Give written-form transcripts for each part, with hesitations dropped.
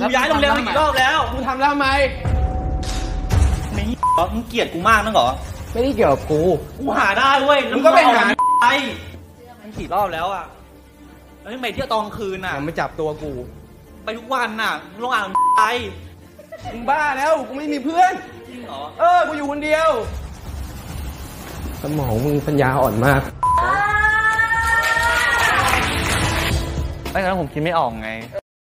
ย้ายโรงเรียนมากี่รอบแล้วกูทำแล้วทำไมไม่มึงเกลียดกูมากนักเหรอไม่ได้เกี่ยวกับกูหาได้เว้ยมึงก็ไปหาไปมันกี่รอบแล้วอ่ะแล้วยังไปเที่ยวตอนกลางคืนน่ะไม่จับตัวกูไปทุกวันน่ะมึงลองอ่านไปมึงบ้าแล้วกูไม่มีเพื่อนจริงเหรอกูอยู่คนเดียวสมองมึงปัญญาอ่อนมากไม่งั้นผมคิดไม่ออกไง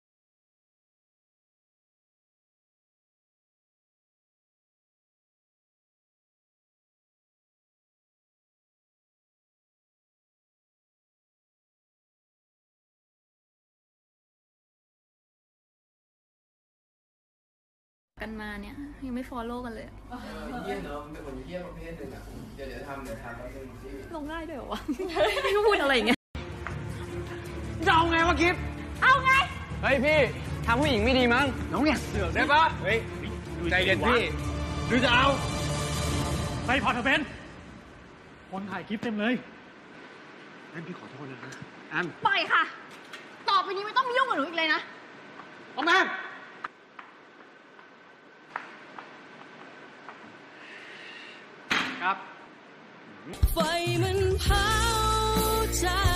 กันมาเนี่ยยังไม่ follow กันเลยเยี่ยมเนาะเป็นคนเยี่ยมประเภทหนึ่งอ่ะเดี๋ยวทำแล้วนึงที่ลงได้ด้วยเหรอวะไม่พูดอะไรอย่างเงี้ยจะเอาไงวะกิฟเอาไงเฮ้ยพี่ทำผู้หญิงไม่ดีมั้งน้องเนี่ยเสือกได้ปะเฮ้ยใจเย็นพี่หรือจะเอาไปพอเถอะเบนคนถ่ายคลิปเต็มเลยงั้นพี่ขอโทษนะอันปล่อยค่ะต่อไปนี้ไม่ต้องมายุ่งกับหนูอีกเลยนะเอาแม่ครับไฟมันเผาใจ